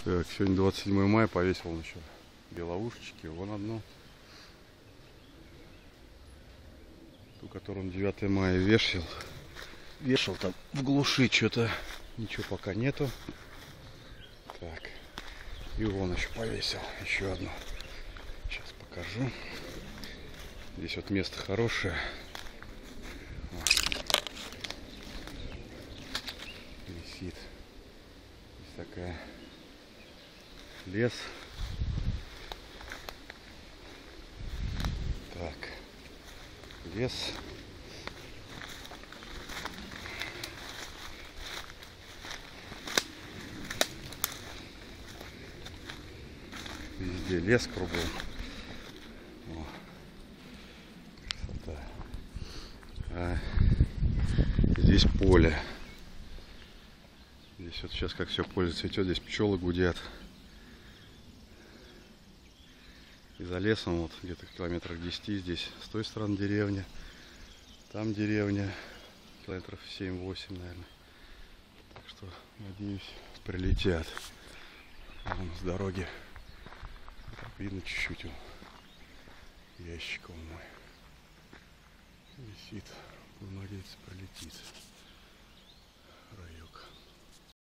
Так, сегодня 27 мая, повесил он еще белоушечки. Вон одну. Ту, которую он 9 мая вешал. Вешал там в глуши что-то. Ничего пока нету. Так. И вон еще повесил. Еще одну. Сейчас покажу. Здесь вот место хорошее. Вот. Висит. Здесь такая лес. Так. Лес. Везде лес кругом. О, красота. А здесь поле. Здесь вот сейчас как все поле цветет, здесь пчелы гудят. И за лесом вот где-то километрах 10 здесь с той стороны деревня. Там деревня. Километров 7-8, наверное. Так что, надеюсь, прилетят. Вон с дороги. Так, видно чуть-чуть у ящика мой. Висит. Надеюсь, прилетит. Райок.